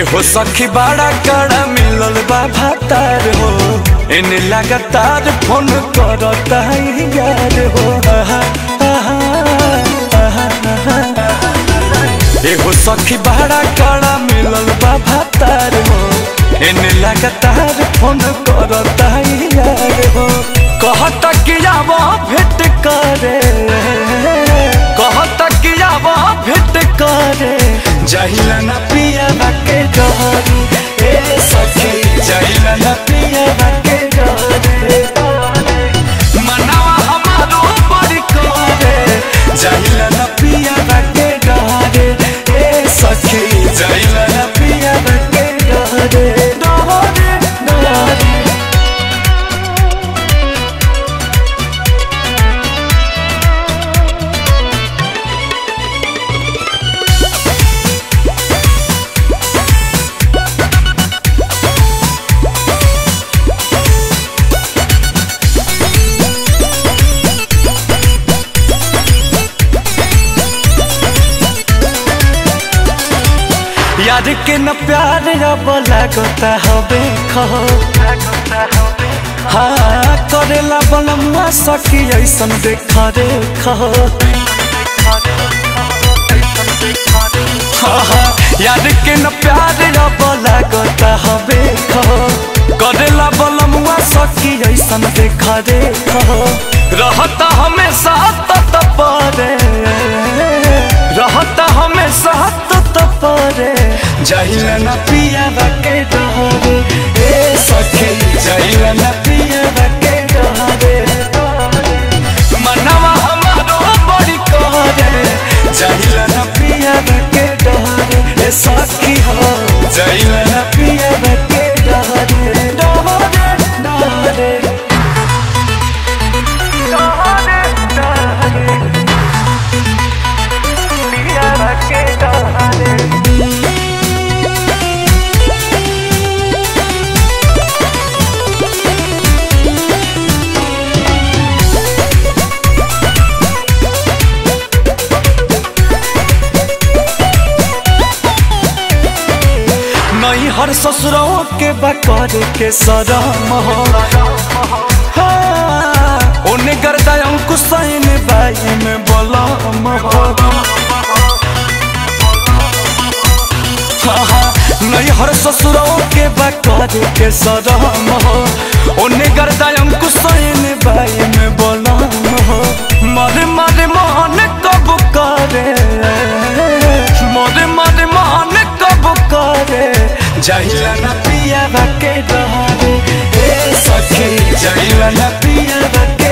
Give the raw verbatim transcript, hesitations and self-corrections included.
हो सखी बड़ा कड़ा मिलल बा भातार हो इन लगातार फोन करता है यार हो। आहा, आहा, आहा, आहा। हो सखी बड़ा कड़ा मिलल बा भातार हो इन लगातार फोन करता है यार हो। कहता कि आवा भेंट करे कहता कि आवा भेंट करे जाहिला ना पिया बाके डोरी ए सखी जाहिला ना पिया बाके डोरी मनावा हमारो बड़ी करे जाहिला ना पिया बाके डोरी ए सखी जाहिला ना पिया बाके डोरी डोरी डोरी। यार के न प्यार अब लगता हवे खहो हाँ करेला बनमुआ सखी ऐसन देखा रे खहो हाँ यार के न प्यार अब लगता हवे खहो करेला बनमुआ सखी ऐसन देखा रे खहो। रहता हमेशा तत परे रहता हमेशा तत परे जाहिला ना पिया बाके डोरे ए सखी जाहिला ना पिया बाके डोरे मनवा हमारो बड़ी करे जाहिला ना पिया बाके डोरे ए सखी हो जाहिला ना पिया बाके डोरे डोरे डोरे हर ससुरों के बकर के सरम हो हाँ, उन्हें गर्दा अंकुशैन बाई में बलम हो हाँ, हाँ, नहीं हर ससुरों के बकर के सरम हो उन्हें गर्दा अंकुशैन बाई में बलम हो। मर मर मान कब करे मर मर मान कब करे जाहिला ना पिया बाके डोरे ए सखी जाहिला ना पिया बाके